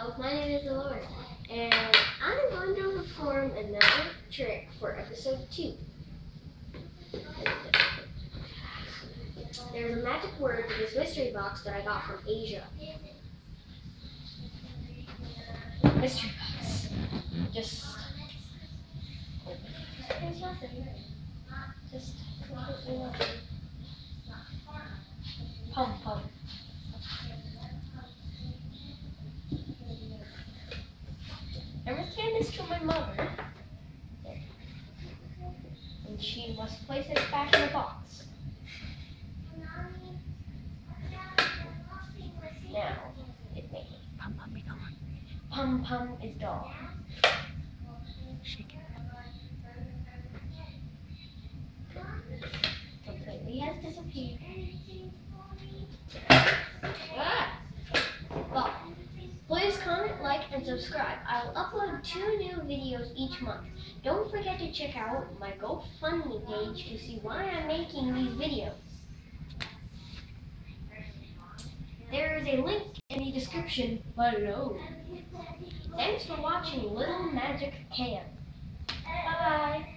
Hello, my name is Laura, and I'm going to perform another trick for episode 2. There's a magic word to this mystery box that I got from Asia. Mystery box. Just... there's nothing. Just completely nothing. Pum pum. I return this to my mother, and she must place it back in the box. Now, it may. Pum pum be gone. Pum pum is gone. Shake it. Completely has disappeared. Well, please comment, like, and subscribe. I will upload 2 new videos each month. Don't forget to check out my GoFundMe page to see why I'm making these videos. There is a link in the description below. Thanks for watching Little Magic Can. Bye-bye.